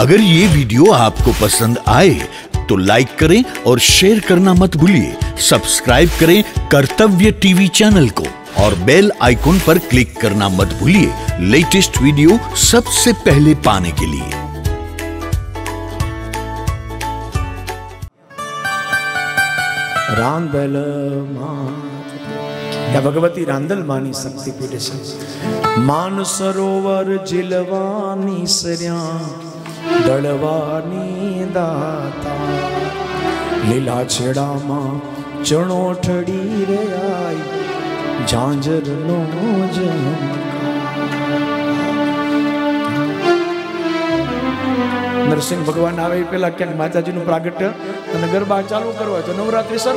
अगर ये वीडियो आपको पसंद आए तो लाइक करें और शेयर करना मत भूलिए। सब्सक्राइब करें कर्तव्य टीवी चैनल को और बेल आइकॉन पर क्लिक करना मत भूलिए लेटेस्ट वीडियो सबसे पहले पाने के लिए। रांदल या भगवती रांदल मानी शक्तिपीठ से मान सरोवर जिलवानी सरया दलवानी दाता लीला छेड़ा मां चणो ठड़ी रे आई झांझर नो नरसिंह भगवान आवे पेला क्या माताजी नु प्रागट्य અને ગરબા ચાલુ કરવા તો નવરાત્રી શરૂ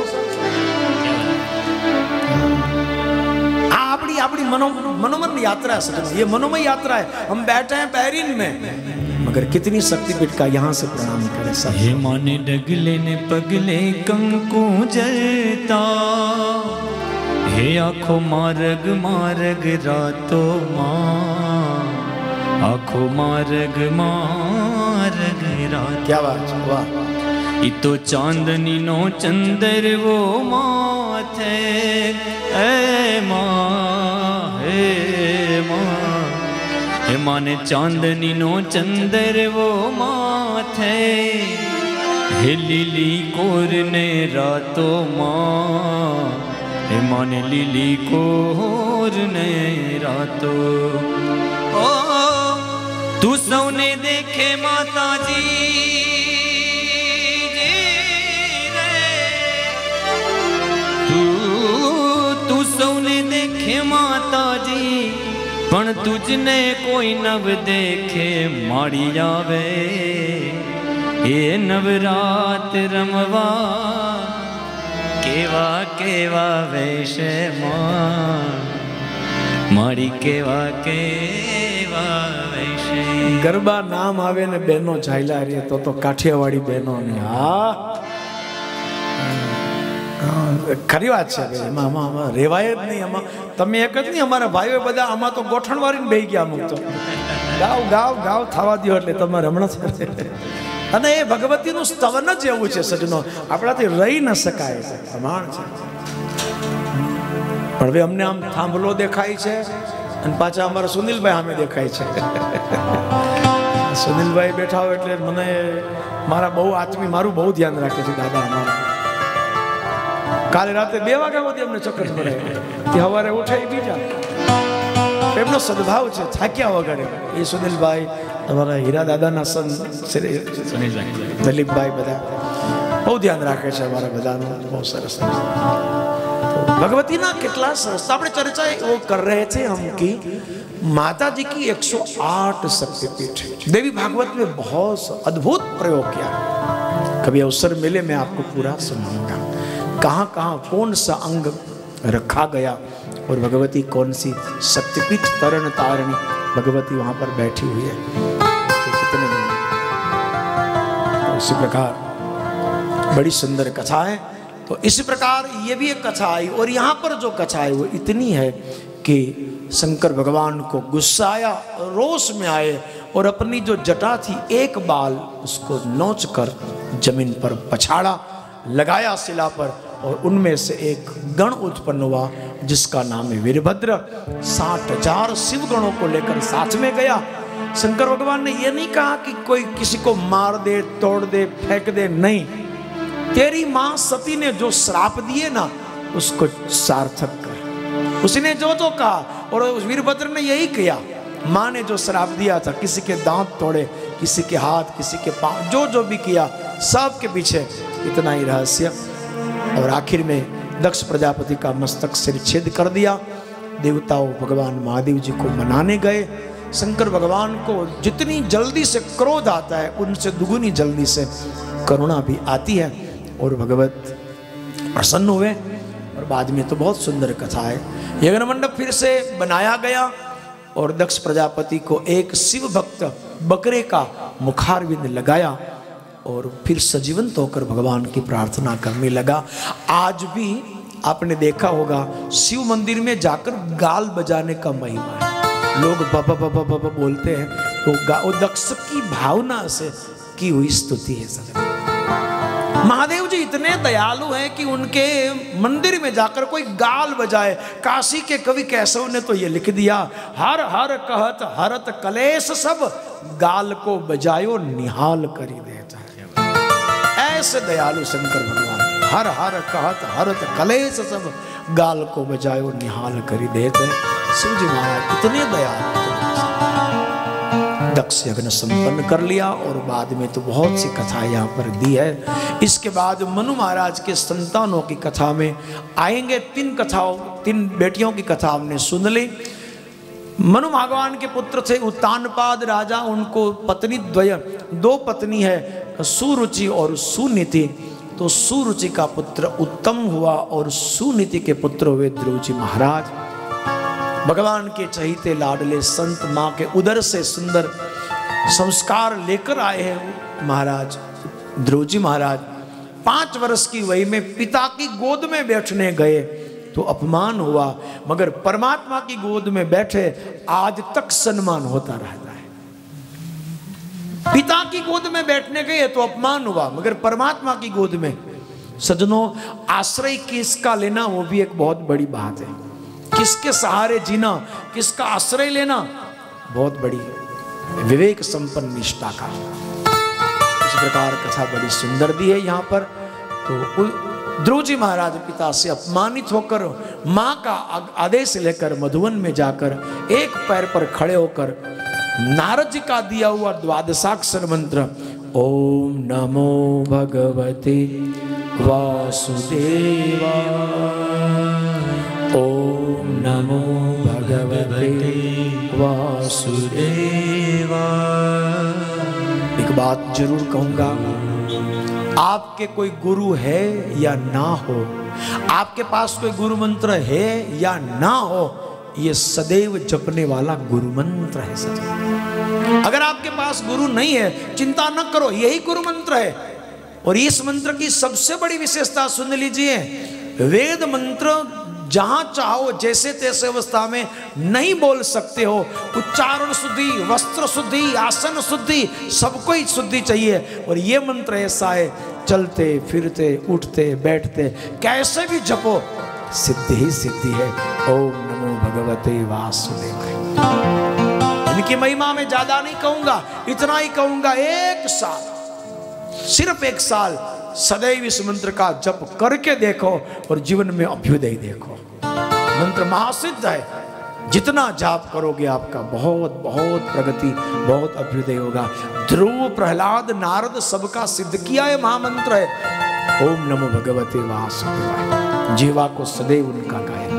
अपनी मनोमन यात्रा है। ये मनोमय यात्रा है। हम बैठे हैं पैरिन में मगर कितनी शक्तिपीठ का यहाँ से प्रणाम करें सब। हे माने डगले ने पगले कंकु जलता हे आखो मार्ग मार्ग रातो माँ आखो मार्ग मार्ग रात। क्या बात वाह। इतो चांदनी नो चंदर वो माथे ए माँ हे माने चांदनी नो चंदर वो माथे हे लीली कोर ने रातो माँ हे माने लीली कोर ने रातो। ओ तू सौने देखे माता जी तू सौने देखे माता जी पण तुझने कोई नव देखे माड़ी आवे ये नवरात रमवा केवा केवा वैशे मां माड़ी केवा केवा वैशे। गरबा नाम आवे ने बहनों झायला रे तो काठियावाड़ी बहनों ने हाँ खरी बात है। रेवाय ज नहीं तमे एक ज नहीं अमारा भाईओ बधा आमा तो गोठण वारीने बेही गया अमुक तो गाव गाव गाव थवा दो એટલે તમારે હમણાં અને એ ભગવતીનું સ્તવન જ એવું છે સજનો આપણાથી રહી ન શકાય છે પ્રમાણ છે। પણ હવે અમને આમ થાંભલો દેખાય છે અને પાછા અમારા સુનિલભાઈ સામે દેખાય છે। સુનિલભાઈ બેઠા હોય એટલે મને મારા બહુ આત્મી મારું બહુ ધ્યાન રાખે છે દાદા અમારા। काले राते 2 वाग्या सुधी अमने चक्कर पड़े ते हवारे उठे बीजा एमनो सद्भाव छे थाक्या वगरे ए सुनील भाई तमारा हीरा दादा ना सन सुनील भाई दिलीप भाई बदा बहुत ध्यान राखे छे हमारा बदानो बहुत सरस। भगवती ना कितला सरस आपणे चर्चा वो कर रहे थे हम की माता जी की 108 शक्तिपीठ। देवी भागवत में बहुत अद्भुत प्रयोग किया। कभी अवसर मिले मैं आपको पूरा सुनाऊंगा कहाँ कहाँ कौन सा अंग रखा गया और भगवती कौन सी शक्तिपीठ तरण तारणी भगवती वहां पर बैठी हुई है कितने दिन। इसी प्रकार बड़ी सुंदर कथा है। तो इसी प्रकार ये भी एक कथा आई और यहाँ पर जो कथा है वो इतनी है कि शंकर भगवान को गुस्सा आया रोष में आए और अपनी जो जटा थी एक बाल उसको नोच कर जमीन पर पछाड़ा लगाया शिला पर और उनमें से एक गण उत्पन्न हुआ जिसका नाम है वीरभद्र। 60,000 शिव गणों को लेकर साथ में गया। शंकर भगवान ने यह नहीं कहा कि कोई किसी को मार दे तोड़ दे फेंक दे, नहीं। तेरी मां सती ने जो श्राप दिए ना उसको सार्थक कर। उसने जो जो कहा और उस वीरभद्र ने यही किया। मां ने जो श्राप दिया था किसी के दांत तोड़े किसी के हाथ किसी के पांव जो जो भी किया सब के पीछे इतना ही रहस्य। और आखिर में दक्ष प्रजापति का मस्तक सिर छेद कर दिया। देवताओं भगवान महादेव जी को मनाने गए। शंकर भगवान को जितनी जल्दी से क्रोध आता है उनसे दुगुनी जल्दी से करुणा भी आती है और भगवत प्रसन्न हुए। और बाद में तो बहुत सुंदर कथा है। यज्ञ मंडप फिर से बनाया गया और दक्ष प्रजापति को एक शिव भक्त बकरे का मुखारविंद लगाया और फिर सजीवंत होकर भगवान की प्रार्थना करने लगा। आज भी आपने देखा होगा शिव मंदिर में जाकर गाल बजाने का महिमा है। लोग बाबा बाबा बाबा बोलते हैं तो वो दक्ष की भावना से की हुई स्तुति है सर। महादेव जी इतने दयालु हैं कि उनके मंदिर में जाकर कोई गाल बजाए, काशी के कवि केशव ने तो ये लिख दिया, हर हर कहत हरत कलेश सब, गाल को बजायो निहाल करी देता है। ऐसे दयालु शंकर भगवान, हर हर कहत हरत कलेश सब, गाल को बजायो निहाल करी देते। शिव जी महाराज इतने दयालु। दक्ष यज्ञ संपन्न कर लिया और बाद में तो बहुत सी कथा यहाँ पर दी है। इसके बाद मनु महाराज के संतानों की कथा में आएंगे। 3 बेटियों की कथा हमने सुन ली। मनु भगवान के पुत्र थे उत्तानपाद राजा, उनको पत्नी द्वय, 2 पत्नी है, सुरुचि और सुनीति। तो सुरुचि का पुत्र उत्तम हुआ और सुनीति के पुत्र हुए ध्रुव जी महाराज। भगवान के चहीते लाडले संत, माँ के उदर से सुंदर संस्कार लेकर आए हैं महाराज ध्रुव जी महाराज। 5 वर्ष की वयी में पिता की गोद में बैठने गए तो अपमान हुआ, मगर परमात्मा की गोद में बैठे आज तक सम्मान होता रहता है। पिता की गोद में बैठने गए तो अपमान हुआ, मगर परमात्मा की गोद में सजनों आश्रय किसका लेना वो भी एक बहुत बड़ी बात है। किसके सहारे जीना, किसका आश्रय लेना बहुत बड़ी विवेक संपन्न निष्ठा का। इस प्रकार कथा बड़ी सुंदर दी है यहाँ पर। तो ध्रुव जी महाराज पिता से अपमानित होकर माँ का आदेश लेकर मधुवन में जाकर एक पैर पर खड़े होकर नारद जी का दिया हुआ 12 मंत्र, ओम नमो भगवते वासुदेवा, ओम नमो भगवते वासुदेवा। एक बात जरूर कहूंगा, आपके कोई गुरु है या ना हो, आपके पास कोई गुरु मंत्र है या ना हो, ये सदैव जपने वाला गुरु मंत्र है सदैव। अगर आपके पास गुरु नहीं है चिंता न करो, यही गुरु मंत्र है। और इस मंत्र की सबसे बड़ी विशेषता सुन लीजिए, वेद मंत्र जहां चाहो जैसे तैसे अवस्था में नहीं बोल सकते हो। उच्चारण शुद्धि, वस्त्र शुद्धि, आसन शुद्धि, सबको ही शुद्धि चाहिए। और ये मंत्र ऐसा है, चलते फिरते उठते बैठते कैसे भी जपो सिद्धि ही सिद्धि है। ओम नमो भगवते वासुदेवाय। इनकी महिमा में ज्यादा नहीं कहूंगा, इतना ही कहूंगा, 1 साल, सिर्फ 1 साल सदैव इस मंत्र का जप करके देखो और जीवन में अभ्युदय देखो। मंत्र महासिद्ध है, जितना जाप करोगे आपका बहुत बहुत प्रगति, बहुत अभ्युदय होगा। ध्रुव, प्रहलाद, नारद सबका सिद्ध किया है महामंत्र है। ओम नमो भगवते वासुदेवाय। जीवा को सदैव उनका गायन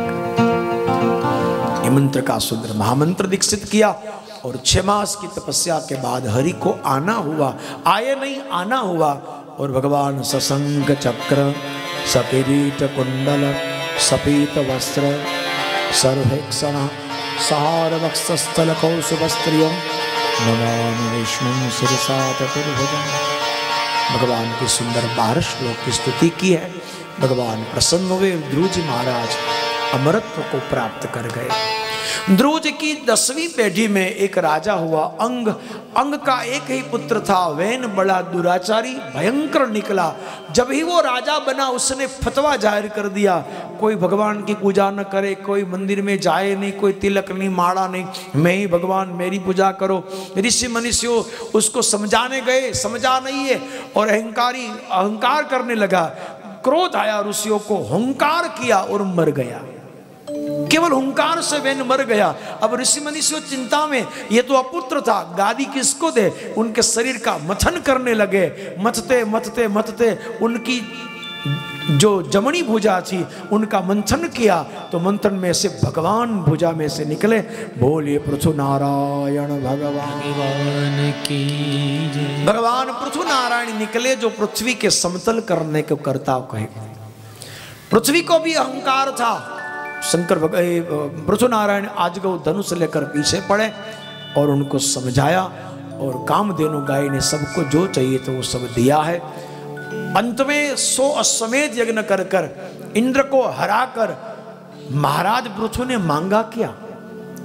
करो। ये मंत्र का सुंदर महामंत्र दीक्षित किया और 6 मास की तपस्या के बाद हरि को आना हुआ, आए नहीं आना हुआ। और भगवान सशंख चक्र, सकिरीट कुंडल, सपीत वस्त्र, सर्वेक्षण, सहार वक्षस्थल कौशुभस्त्रियं, नमामि विष्णुं शिरसा चतुर्भुजं। भगवान की सुंदर 12 श्लोक की स्तुति की है। भगवान प्रसन्न हुए, ध्रुव जी महाराज अमरत्व को प्राप्त कर गए। ध्रुव जी की 10वीं पीढ़ी में एक राजा हुआ अंग। अंग का एक ही पुत्र था, वैन बड़ा दुराचारी भयंकर निकला। जब ही वो राजा बना उसने फतवा जाहिर कर दिया, कोई भगवान की पूजा न करे, कोई मंदिर में जाए नहीं, कोई तिलक नहीं, माड़ा नहीं, मैं ही भगवान, मेरी पूजा करो। ऋषि मनुष्यों उसको समझाने गए, समझा नहीं है और अहंकार करने लगा। क्रोध आया ऋषियों को, हुंकार किया और मर गया। केवल हुंकार से वैन मर गया। अब ऋषि मनुष्य चिंता में, ये तो अपुत्र था, गादी किसको दे। उनके शरीर का मथन करने लगे। मथते मथते मथते उनकी जो जमनी भुजा थी उनका मंथन किया तो मंथन में से भगवान भुजा में से निकले। बोलिए पृथु नारायण भगवान की। भगवान पृथु नारायण निकले, जो पृथ्वी के समतल करने को करता कहे। पृथ्वी को भी अहंकार था। शंकर पृथु नारायण आज गौ धनुष लेकर पीछे पड़े और उनको समझाया और कामधेनु गाय ने सबको जो चाहिए तो वो सब दिया है। अंत में 100 अश्वमेध यज्ञ कर कर इंद्र को हराकर महाराज पृथु ने मांगा क्या,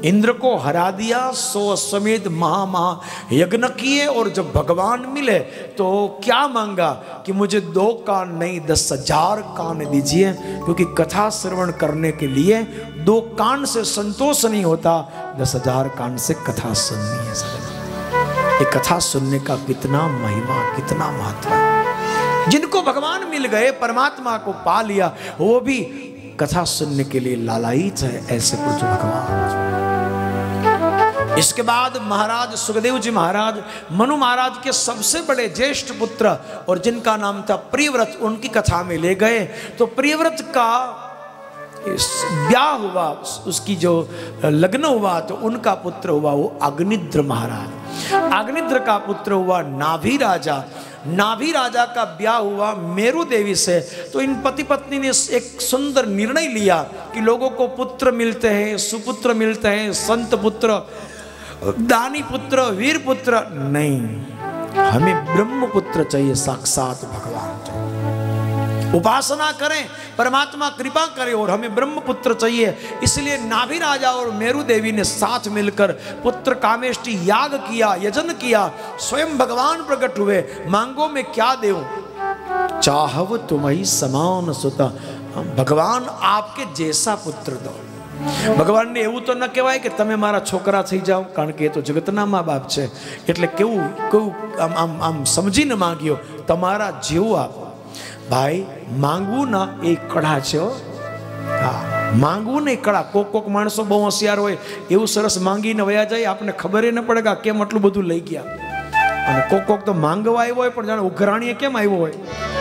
इंद्र को हरा दिया, 100 अश्वमेध महा यज्ञ किए, और जब भगवान मिले तो क्या मांगा कि मुझे 2 कान नहीं 10,000 कान दीजिए, क्योंकि कथा श्रवण करने के लिए 2 कान से संतोष नहीं होता, 10,000 कान से कथा सुननी है। ये कथा सुनने का कितना महिमा, कितना महत्व है। जिनको भगवान मिल गए, परमात्मा को पा लिया, वो भी कथा सुनने के लिए लालायित है, ऐसे कुछ भगवान। इसके बाद महाराज सुखदेव जी महाराज मनु महाराज के सबसे बड़े ज्येष्ठ पुत्र और जिनका नाम था प्रियव्रत, उनकी कथा में ले गए। तो प्रियव्रत का ब्याह हुआ, उसकी जो लग्न हुआ, तो उनका पुत्र हुआ वो अग्निद्र महाराज। अग्निद्र का पुत्र हुआ नाभि राजा। नाभि राजा का ब्याह हुआ मेरु देवी से। तो इन पति पत्नी ने एक सुंदर निर्णय लिया कि लोगों को पुत्र मिलते हैं, सुपुत्र मिलते हैं, संत पुत्र, दानी पुत्र, वीर पुत्र, नहीं, हमें ब्रह्मपुत्र चाहिए, साक्षात भगवान चाहिए। उपासना करें, परमात्मा कृपा करे, और हमें ब्रह्मपुत्र चाहिए। इसलिए नाभि राजा और मेरु देवी ने साथ मिलकर पुत्र कामेष्टि याग किया, यजन किया। स्वयं भगवान प्रकट हुए, मांगो मैं क्या देऊं, चाहव तुम्हें समान सुता, भगवान आपके जैसा पुत्र दो। भगवान ने એવું તો ન કહેવાય કે તમે મારા છોકરા થઈ જાઓ, કારણ કે એ તો જગતના મા બાપ છે, એટલે કેવું આમ સમજીને માંગ્યો, તમારા જેવું આપો। ભાઈ માંગવું ના એ કળા છે। હા, માંગવું નહીં કળા। કોક માણસો બહુ હોશિયાર હોય, એવું સરસ માંગીને વયા જાય, આપણને ખબર ન પડે કે કેમ આટલું બધું લઈ ગયા। અને કોક તો માંગવા આવ્યો હોય પણ જાણે ઉઘરાણીએ કેમ આવ્યો હોય।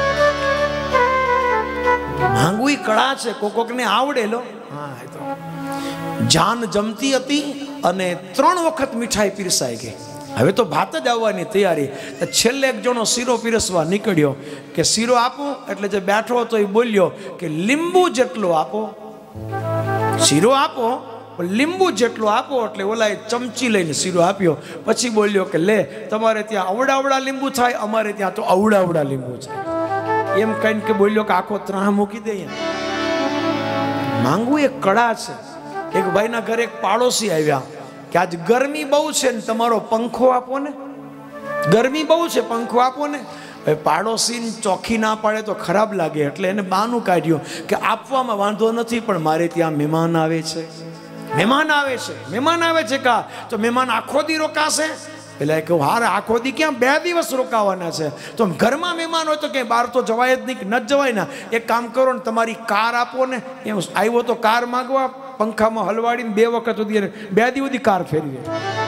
માંગવું એ કળા છે, કોકને આવડે લો। હા, એ તો જાન જમતી હતી અને 3 વખત મીઠાઈ પીરસાઈ ગઈ। હવે તો ભાત જ આવવાની તૈયારી। છેલ્લે એક જણો શીરો પીરસવા નીકળ્યો કે શીરો આપો, એટલે જે બેઠો હતો એ બોલ્યો કે લીંબુ જેટલો આપો। શીરો આપો લીંબુ જેટલો આપો, એટલે ઓલાએ ચમચી લઈને શીરો આપ્યો। પછી બોલ્યો કે લે, તમારે ત્યાં અવડા લીંબુ થાય, અમારે ત્યાં તો અવડા લીંબુ થાય। એમ કહીને કે બોલ્યો કે આખો ત્રાહ મૂકી દઈએ। માંગવું એક કળા છે। એક ભાઈના ઘરે એક પાડોશી આવ્યા કે આજ ગરમી બહુ છે ને તમારો પંખો આપો ને, ગરમી બહુ છે, પંખો આપો ને। પાડોશી ચોખ્ખી ના પાડે તો ખરાબ લાગે, એટલે એને બહાનું કાઢ્યું કે આપવામાં વાંધો નથી, પણ મારે ત્યાં મહેમાન આવે છે, મહેમાન આવે છે, મહેમાન આવે છે। કા તો મહેમાન આખો દી રોકાશે? પેલા કહું હારે આખો દી ક્યાં, 2 દિવસ રોકાવાના છે। તો ઘરમાં મહેમાન હોય તો ક્યાંય બહાર તો જવાય જ નહીં, ન જવાય ને। એક કામ કરો ને, તમારી કાર આપો ને। એમ આવ્યો તો કાર માગવા, પંખામાં હલવાડીને 2 વખત સુધી 2 દી સુધી કાર ફેરવી।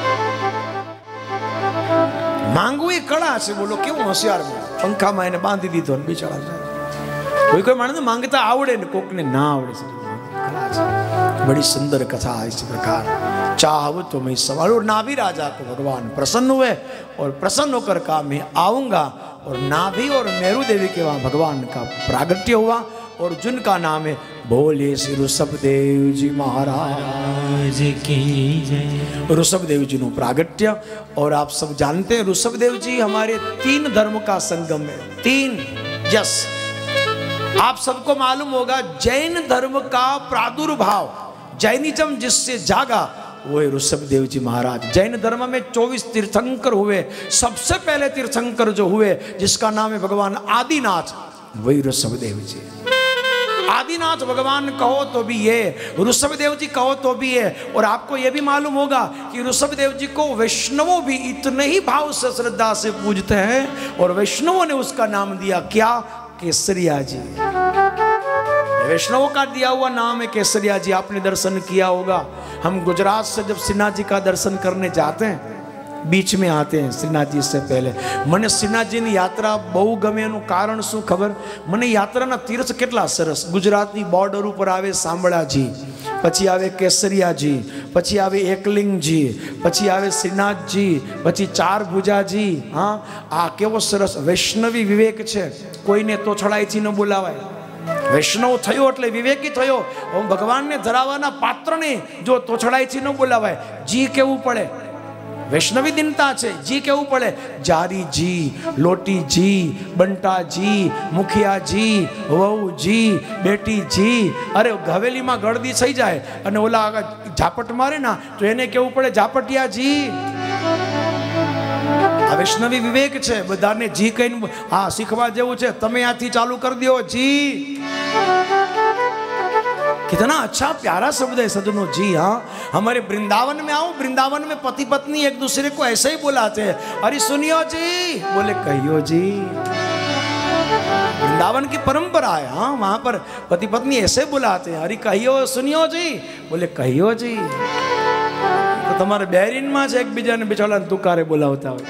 માંગવું એ કળા છે। બોલો કેવું હોશિયાર, પંખામાં એને બાંધી દીધો ને બિચારા। કોઈ માણસ માંગતા આવડે ને, કોકને ના આવડે છે। बड़ी सुंदर कथा है। इसी प्रकार चाहव तो मैं सवाल। और नाभि राजा को भगवान प्रसन्न हुए और प्रसन्न होकर कहा मैं आऊंगा। और नाभि और मेरु देवी के वहां भगवान का प्रागट्य हुआ, और जिनका नाम है बोले श्री ऋषभदेव जी महाराज की जय। ऋषभदेव जी नु प्रागट्य। और आप सब जानते हैं ऋषभदेव जी हमारे 3 धर्म का संगम है। 3 यस, आप सबको मालूम होगा जैन धर्म का प्रादुर्भाव, जैनिज्म जिससे जागा, वो है ऋषभदेव जी महाराज। जैन धर्म में 24 तीर्थंकर हुए। सबसे पहले तीर्थंकर जो हुए, जिसका नाम है भगवान आदिनाथ, वही ऋषभदेव जी। आदिनाथ भगवान कहो तो भी ये, ऋषभदेव जी कहो तो भी है। और आपको यह भी मालूम होगा कि ऋषभदेव जी को वैष्णवों भी इतने ही भाव से श्रद्धा से पूजते हैं, और वैष्णवों ने उसका नाम दिया क्या, केसरिया जी। वैष्णवों का दिया हुआ नाम है केसरिया जी। आपने दर्शन किया होगा। हम गुजरात से जब श्रीनाथ जी का दर्शन करने जाते हैं, बीच में आते हैं श्रीनाथ जी से पहले, મને શ્રીનાથજીની યાત્રા બહુ ગમે। એનું કારણ શું ખબર? મને યાત્રાના તીર્થ કેટલા સરસ। ગુજરાતની બોર્ડર ઉપર આવે શામળાજી, પછી આવે કેસરિયાજી, પછી આવે એકલિંગજી, પછી આવે શ્રીનાથજી, પછી 4 ભુજાજી। હા, આ કેવો સરસ વૈષ્ણવી વિવેક છે। કોઈને તોછડાઈથી ન બોલાવાય। વૈષ્ણવ થયો એટલે વિવેકી થયો। ભગવાન ને ધરાવવાના પાત્રને જો તોછડાઈથી ન બોલાવાય, જી કેવું પડે। वैष्णवी दिनता है जी केवू पड़े, जारी जी, लोटी जी, बंटा जी, मुखिया जी, वहू जी, बेटी जी। अरे हवेली में गर्दी थी जाए, ओला ઝાપટ મારે ના તો એને કેવું પડે ઝાપટિયાજી. આ વૈષ્ણવી વિવેક છે, બધાને જી કહીને હા શીખવા જેવું છે. તમે આથી ચાલુ કરી દો જી. कितना अच्छा प्यारा शब्द है सजनों जी. हाँ, हमारे वृंदावन में आओ, वृंदावन में पति पत्नी एक दूसरे को ऐसे ही बुलाते हैं. अरे सुनियो जी, बोले कहियो जी. वृंदावन की परंपरा है. हाँ, वहां पर पति पत्नी ऐसे बुलाते हैं. अरे कहियो सुनियो जी, बोले कहियो जी. तो तुम्हारे बैरिन में से एक बीजा ने बिचारा तुकारे बुलावता हो.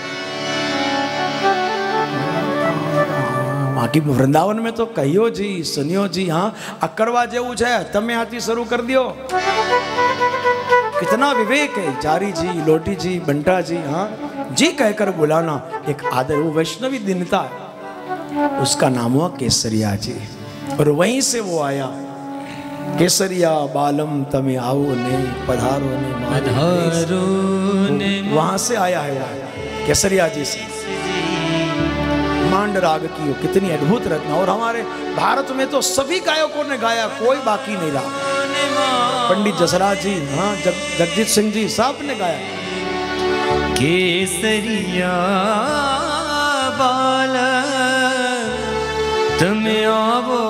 बाकी वृंदावन में तो कहियो जी, सुनियो जी. हाँ, अकड़वा जेवू है, तमे आती शुरू कर दियो. कितना विवेक है. जारी जी, लोटी जी, बंटा जी. हाँ, जी कहकर बुलाना एक आदर, वो वैष्णवी दीनता है. उसका नाम हुआ केसरिया जी. और वहीं से वो आया. केसरिया बालम तमे आओ ने पधारो ने पधारो ने. वहां से आया है वो, केसरिया जी से. मांड राग की हो, कितनी अद्भुत रचना. और हमारे भारत में तो सभी गायकों ने गाया, कोई बाकी नहीं रहा. पंडित जसराज जी, हाँ, जगजीत सिंह जी, सब ने गाया. केसरिया बाल तुम आवो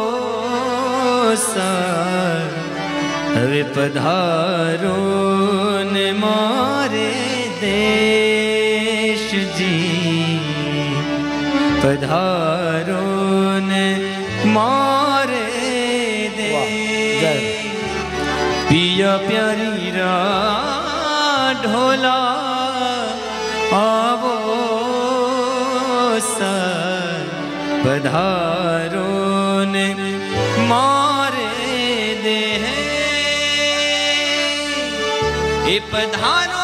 सार, हवे पधारो ने मारे देश जी. पधारो ने मारे दे. पिया प्यारी रा ढोला आवो सर. पधारो ने मारे दे. ए पधारो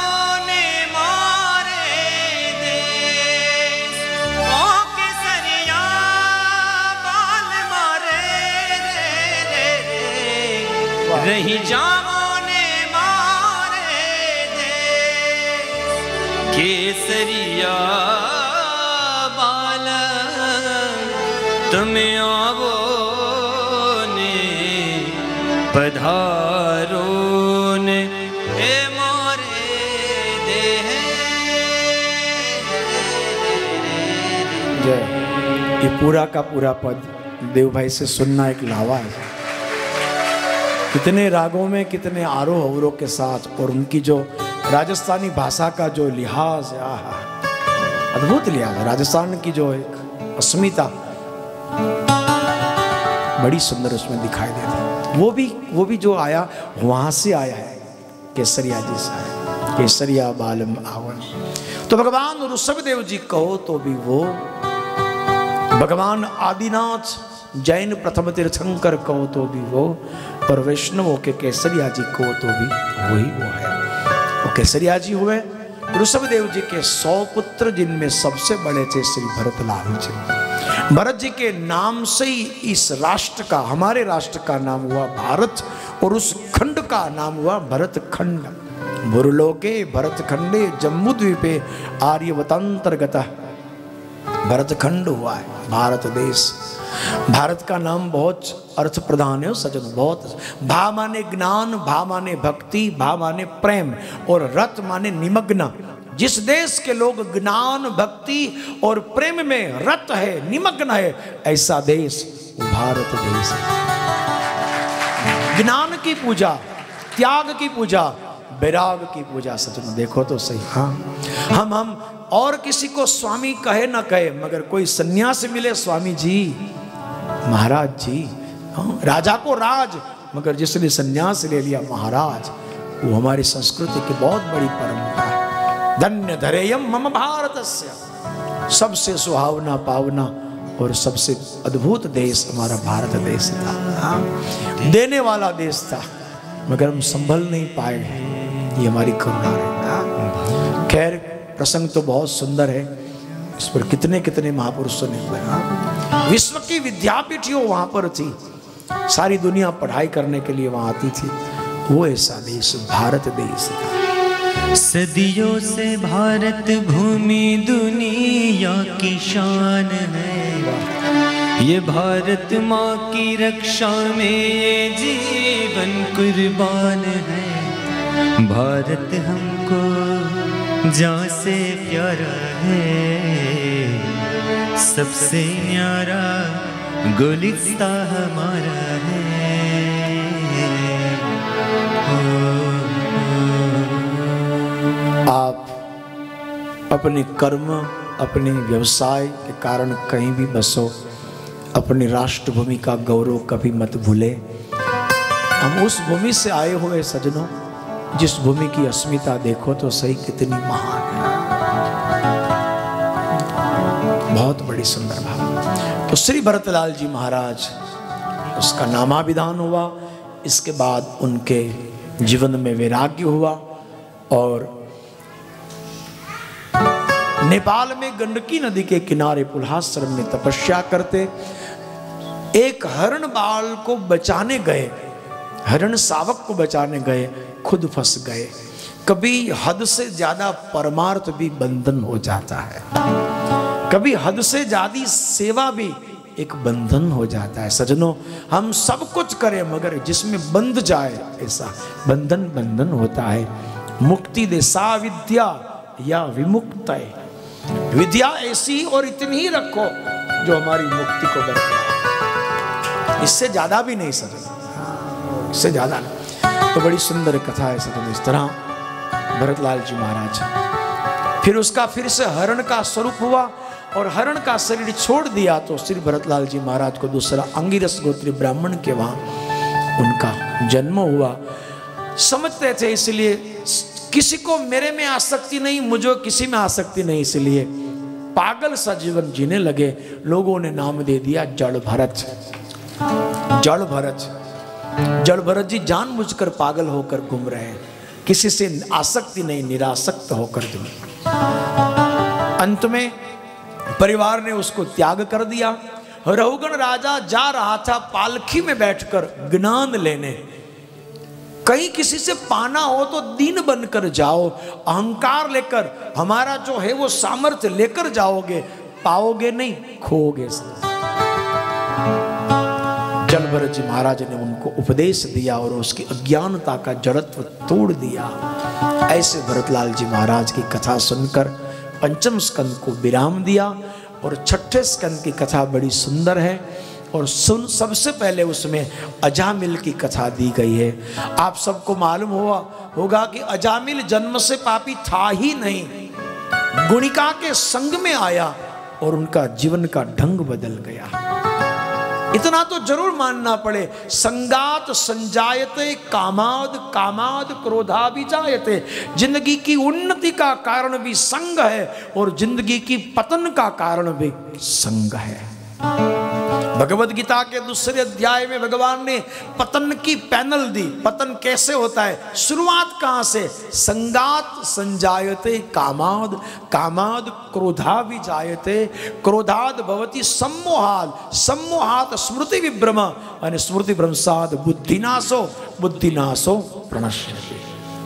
रही जामो ने मारे दे. केसरिया बाल तुम आवो ने पधारो ने ए मारे दे. जय. ये पूरा का पूरा पद देव भाई से सुनना एक लावा है. कितने रागों में, कितने आरोह अवरोह के साथ, और उनकी जो राजस्थानी भाषा का जो लिहाज है, अद्भुत लिहाज. राजस्थान की जो एक अस्मिता बड़ी सुंदर उसमें दिखाई देती. वो भी जो आया वहां से आया है, केसरिया जी से आया. केसरिया बालम आवन. तो भगवान ऋषभदेव जी कहो तो भी वो, भगवान आदिनाथ जैन प्रथम तीर्थंकर कहो तो भी वो, पर वैष्णवों के केसरिया जी को तो भी वही वो है. वो केसरिया जी हुए ऋषभदेव जी के 100 पुत्र, जिनमें सबसे बड़े थे श्री भरतलाल जी. भरत जी के नाम से ही इस राष्ट्र का, हमारे राष्ट्र का नाम हुआ भारत, और उस खंड का नाम हुआ भरत खंड. भुरलोके भरत खंडे जम्मू द्वीपे आर्यवतांतर्गत भरत खंड हुआ है, भारत देश. भारत का नाम बहुत अर्थ प्रधान है सजन. बहुत भा माने ज्ञान, भा माने भक्ति, भा माने प्रेम, और रत माने निमग्न. जिस देश के लोग ज्ञान, भक्ति और प्रेम में रत है, निमग्न है, ऐसा देश भारत देश है. ज्ञान की पूजा, त्याग की पूजा, वैराग की पूजा. सजन देखो तो सही. हाँ, हम और किसी को स्वामी कहे ना कहे, मगर कोई सन्यास मिले स्वामी जी, महाराज जी. राजा को राज, मगर जिसने सन्यास ले लिया महाराज, वो हमारी संस्कृति की बहुत बड़ी परंपरा है. धन्य धरेयम मम भारतस्य. सबसे सुहावना पावना और सबसे अद्भुत देश हमारा भारत देश था. देने वाला देश था, मगर हम संभल नहीं पाए. ये हमारी करुणा है. खैर, प्रसंग तो बहुत सुंदर है. इस पर कितने कितने महापुरुषों ने बोला. विश्व की विद्यापीठियों वहां पर थी. सारी दुनिया पढ़ाई करने के लिए वहां आती थी. वो ऐसा देश भारत देश था. सदियों से भारत भूमि दुनिया की शान है. ये भारत माँ की रक्षा में ये जीवन कुर्बान है. भारत हमको जान से प्यारा है, सबसे न्यारा गुलिस्ता हमारा है। आप अपने कर्म, अपने व्यवसाय के कारण कहीं भी बसो, अपनी राष्ट्रभूमि का गौरव कभी मत भूले। हम उस भूमि से आए हुए सजनों, जिस भूमि की अस्मिता देखो तो सही कितनी महान है, बहुत बड़ी सुंदर भाव। तो श्री भरतलाल जी महाराज, उसका नामाभिधान हुआ। इसके बाद उनके जीवन में वैराग्य हुआ और नेपाल में गंडकी नदी के किनारे पुल्हाश्रम में तपस्या करते एक हरण बाल को बचाने गए, हरण शावक को बचाने गए, खुद फंस गए। कभी हद से ज्यादा परमार्थ भी बंधन हो जाता है, कभी हद से ज्यादा सेवा भी एक बंधन हो जाता है। सजनों, हम सब कुछ करें मगर जिसमें बंध जाए ऐसा बंधन बंधन होता है। मुक्ति दे सा विद्या या विमुक्त है, विद्या ऐसी और इतनी ही रखो जो हमारी मुक्ति को बरकरार, इससे ज्यादा भी नहीं सजन, इससे ज्यादा नहीं। तो बड़ी सुंदर कथा है सजन। इस तरह भरतलाल जी महाराज फिर उसका फिर से हरण का स्वरूप हुआ और हरण का शरीर छोड़ दिया तो श्री भरतलाल जी महाराज को दूसरा अंगिरस गोत्री ब्राह्मण के वहां उनका जन्म हुआ। समझते थे इसलिए किसी को मेरे में आसक्ति नहीं, मुझे किसी में आसक्ति नहीं, इसलिए पागल सा जीवन जीने लगे। लोगों ने नाम दे दिया जड़ भरत। जड़ भरत, जड़ भरत जी जानबूझकर पागल होकर घूम रहे हैं, किसी से आसक्ति नहीं, निरासक्त होकर घूम। अंत में परिवार ने उसको त्याग कर दिया। रहुगण राजा जा रहा था पालखी में बैठकर ज्ञान लेने। कहीं किसी से पाना हो तो दीन बनकर जाओ, अहंकार लेकर हमारा जो है वो सामर्थ्य लेकर जाओगे, पाओगे नहीं, खोओगे। जलभरत जी महाराज ने उनको उपदेश दिया और उसकी अज्ञानता का जड़त्व तोड़ दिया। ऐसे भरतलाल जी महाराज की कथा सुनकर पंचम स्कंद को विराम दिया और छठे स्कंद की कथा बड़ी सुंदर है और सबसे पहले उसमें अजामिल की कथा दी गई है। आप सबको मालूम होगा कि अजामिल जन्म से पापी था ही नहीं, गुणिका के संग में आया और उनका जीवन का ढंग बदल गया। इतना तो जरूर मानना पड़े, संगात संजायते कामाद, कामाद क्रोधा भी जायते। जिंदगी की उन्नति का कारण भी संग है और जिंदगी की पतन का कारण भी संग है। भगवद गीता के दूसरे अध्याय में भगवान ने पतन की पैनल दी। पतन कैसे होता है, शुरुआत कहां से? संगात संजायते कामाद, कामाद क्रोधा भी जायते, क्रोधाद भवति सम्मोहाद, सम्मोहात स्मृति विभ्रम और स्मृति भ्रंशाद बुद्धिनाशो, बुद्धिनाशो प्रणश्यते।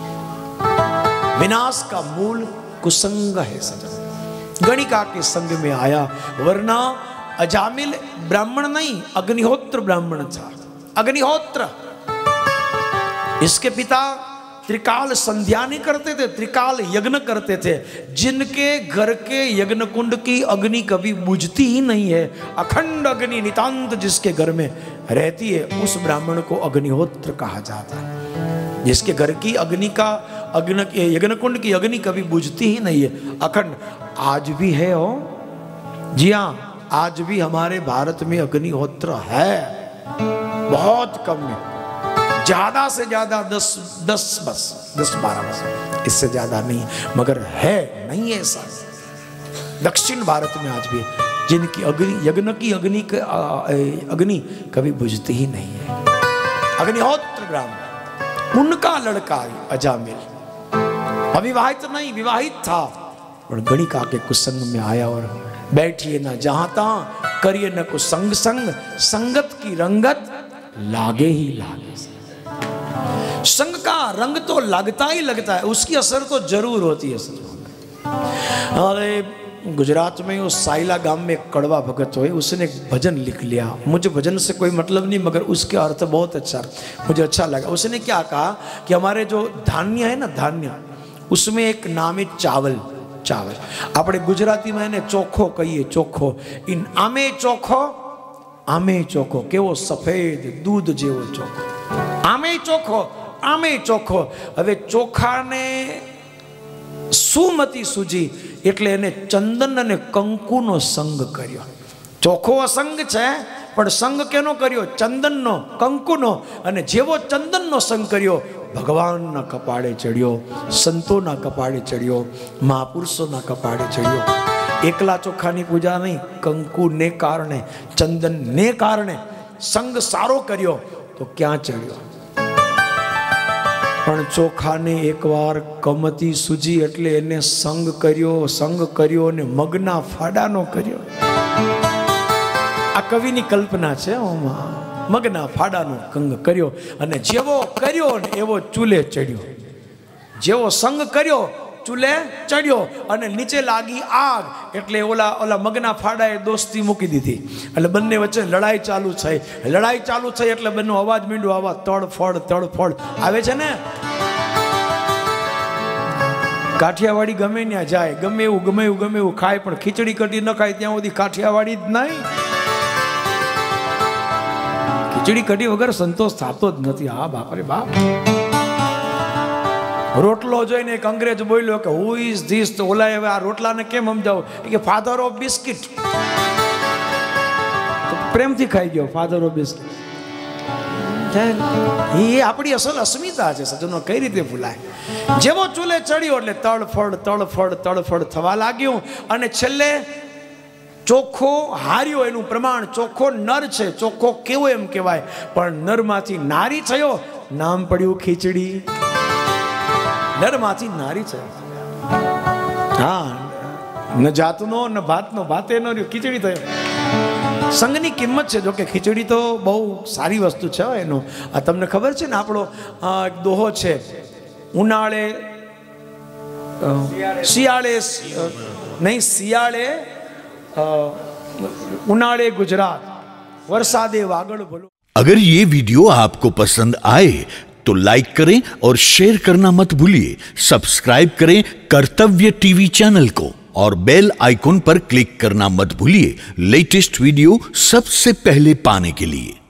विनाश का मूल कुसंग है सजन। गणिका के संग में आया, वरना अजामिल ब्राह्मण नहीं, अग्निहोत्र ब्राह्मण था। अग्निहोत्र, इसके पिता त्रिकाल संध्या नहीं करते थे, त्रिकाल यज्ञ करते थे। जिनके घर के यज्ञ कुंड की अग्नि कभी बुझती ही नहीं है, अखंड अग्नि नितांत जिसके घर में रहती है, उस ब्राह्मण को अग्निहोत्र कहा जाता है। जिसके घर की अग्नि का यज्ञ कुंड की अग्नि कभी बुझती ही नहीं है, अखंड। आज भी है हो, जी हाँ, आज भी हमारे भारत में अग्निहोत्र है, बहुत कम है, ज्यादा से ज्यादा 10-12 बस, इससे ज्यादा नहीं, मगर है नहीं ऐसा। दक्षिण भारत में आज भी जिनकी अग्नि यज्ञ की अग्नि कभी बुझती ही नहीं है, अग्निहोत्र ब्राह्मण। उनका लड़का अजामिल अविवाहित नहीं, विवाहित था और गणिका के कुसंग में आया और बैठिए न जहां तहां, करिए न को संग संग, संगत की रंगत लागे ही लागे। संग का रंग तो लगता ही लगता है, उसकी असर तो जरूर होती है। अरे गुजरात में उस साइला गांव में एक कड़वा भगत हुए, उसने एक भजन लिख लिया। मुझे भजन से कोई मतलब नहीं, मगर उसके अर्थ बहुत अच्छा, मुझे अच्छा लगा। उसने क्या कहा कि हमारे जो धान्य है ना, धान्य, उसमें एक नाम है चावल। चावल આપણે ગુજરાતીમાં એને ચોખ્ખો કહીએ, ચોખ્ખો। इन आमे ચોખ્ખો, आमे ચોખ્ખો, કેવો સફેદ दूध જેવો ચોખ્ખો, आमे ચોખ્ખો, आमे ચોખ્ખો। હવે ચોખાને સુમતી સૂજી એટલે એને ચંદન અને કંકુનો સંગ કર્યો। ચોખ્ખો અસંગ છે, પણ સંગ કેનો કર્યો? ચંદનનો, કંકુનો। અને જેવો ચંદનનો સંગ કર્યો, ભગવાનના કપાળે ચડ્યો, સંતોના કપાળે ચડ્યો, મહાપુરુષોના કપાળે ચડ્યો। એકલા ચોખાની પૂજા નહીં, કંકુને કારણે, ચંદનને કારણે સંગ સારો કર્યો તો ક્યાં ચડ્યો। પણ ચોખાને એકવાર કમતી સૂજી એટલે એને સંગ કર્યો અને મગના ફાડાનો કર્યો। આ કવિની કલ્પના છે। મગના ફાડાનો કંગ કર્યો અને જેવો કર્યો ને એવો ચૂલે ચડ્યો। જેવો સંગ કર્યો ચૂલે ચડ્યો અને નીચે લાગી આગ, એટલે ઓલા મગના ફાડાએ દોસ્તી મૂકી દીધી। એટલે બંને વચ્ચે લડાઈ ચાલુ થઈ। લડાઈ ચાલુ થઈ એટલે બંને અવાજ માંડ્યો, આવા તડફડ આવે છે ને। કાઠિયાવાડી ગમે ત્યાં જાય, ગમે એવું ખાય, પણ ખીચડી કઢી ન ખાય ત્યાં સુધી કાઠિયાવાડી જ નહીં। ખીચડી કઢી વગર સંતોષ થતો જ નથી। હા બાપરે બાપ। રોટલો જોઈને એક અંગ્રેજ બોલ્યો કે હુ ઇઝ ધીસ? તો ઓલાએ હવે આ રોટલાને કેમ સમજાવું કે ફાધર ઓફ બિસ્કિટ। પ્રેમથી ખાઈ ગયો, ફાધર ઓફ બિસ્કિટ। એ આપણી અસલ અસ્મિતા છે સજ્જનો, કઈ રીતે ભૂલાય। જેવો ચૂલે ચડ્યો એટલે તડફડ થવા લાગ્યું અને છેલ્લે ચોખ્ખો હાર્યો। એનું પ્રમાણ ચોખ્ખો નર છે, ચોખ્ખો કેવો એમ કહેવાય, પણ નરમાંથી નારી થયો, નામ પડ્યું ખીચડી। નરમાંથી નારી થયો, હા, ન જાતનો ન ભાતનો, ભાતે ન રહ્યો, ખીચડી થયો। સંગની કિંમત છે। જો કે ખીચડી તો બહુ સારી વસ્તુ છે એનો। આ તમને ખબર છે ને, આપણો એક દોહો છે, ઉનાળે શિયાળે उनाड़े गुजरात, वरसादे वागड़ बोलो। अगर ये वीडियो आपको पसंद आए तो लाइक करें और शेयर करना मत भूलिए। सब्सक्राइब करें कर्तव्य टीवी चैनल को और बेल आइकॉन पर क्लिक करना मत भूलिए लेटेस्ट वीडियो सबसे पहले पाने के लिए।